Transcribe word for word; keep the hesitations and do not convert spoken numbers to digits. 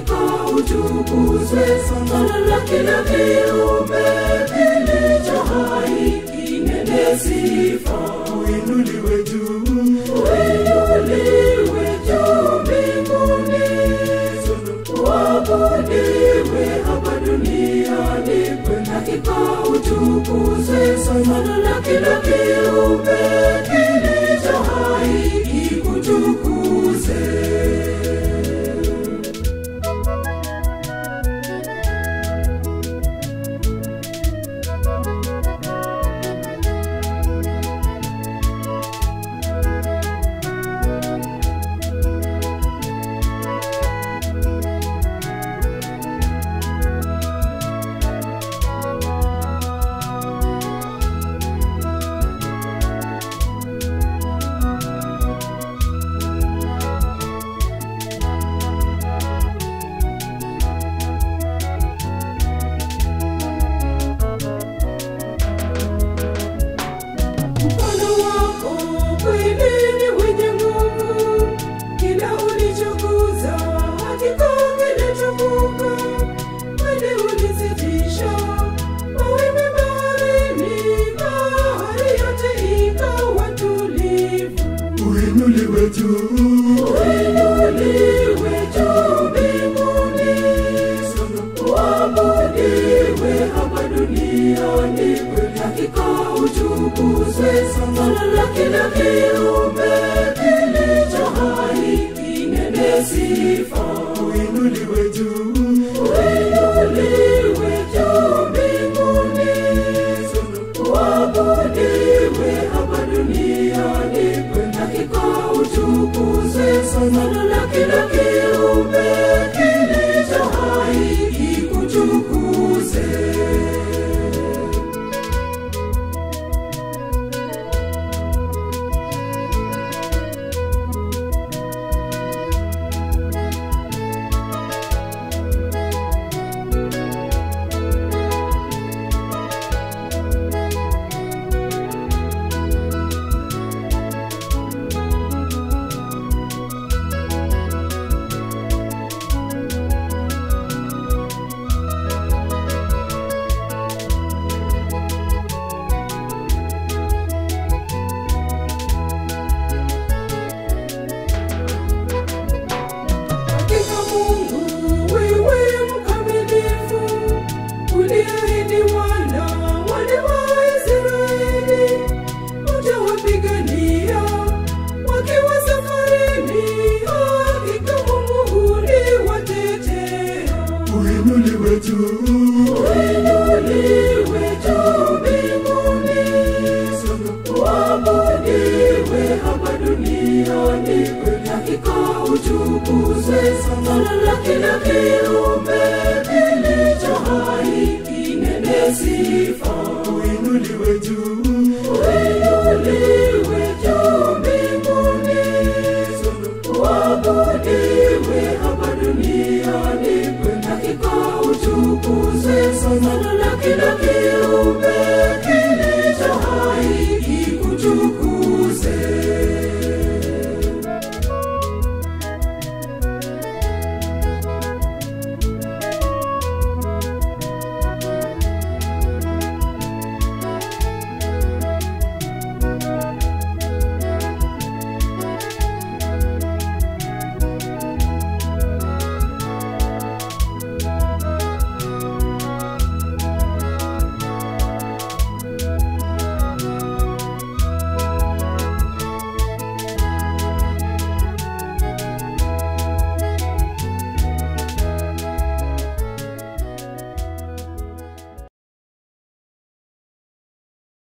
hakika utukuzwe sana na kila kiumbe kilicho hai kinene sifa. Uinuliwe juu, uinuliwe juu mbinguni, uabudiwe hapa duniani, hakika utukuzwe sana na kila kiumbe kilicho hai kikutukuze. Uinuliwe juu, uinuliwe juu mbinguni, uabudiwe hapa duniani, hakika utukuzwe sana na kila kiumbe kilicho hai kinene sifa. Uinuliwe juu, uinuliwe juu mbinguni, uabudiwe hapa duniani, hakika utukuzwe sana na kila kiumbe kilicho hai kikutukuze. Uinuliwe juu, uinuliwe juu mbinguni, uabudiwe hapa duniani, hakika utukuzwe sana na kila kiumbe kilicho hai kinene sifa. Uinuliwe juu, uinuliwe juu mbinguni, uabudiwe hapa duniani, hakika utukuzwe sana